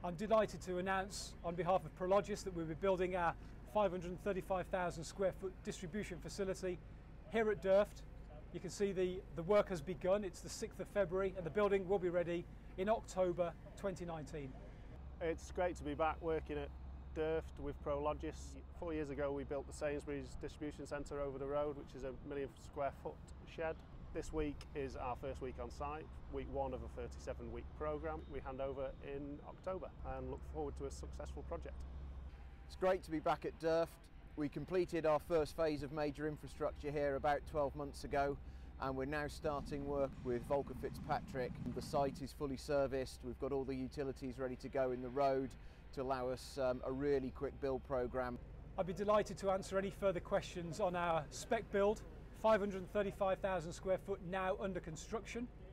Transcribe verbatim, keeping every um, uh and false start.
I'm delighted to announce on behalf of Prologis that we'll be building our five hundred thirty-five thousand square foot distribution facility here at DIRFT. You can see the, the work has begun. It's the sixth of February and the building will be ready in October twenty nineteen. It's great to be back working at DIRFT with Prologis. Four years ago we built the Sainsbury's distribution centre over the road, which is a million square foot shed. This week is our first week on site, week one of a thirty-seven week programme. We hand over in October and look forward to a successful project. It's great to be back at DIRFT. We completed our first phase of major infrastructure here about twelve months ago, and we're now starting work with Volker Fitzpatrick. The site is fully serviced, we've got all the utilities ready to go in the road to allow us um, a really quick build programme. I'd be delighted to answer any further questions on our spec build, five hundred thirty-five thousand square foot now under construction.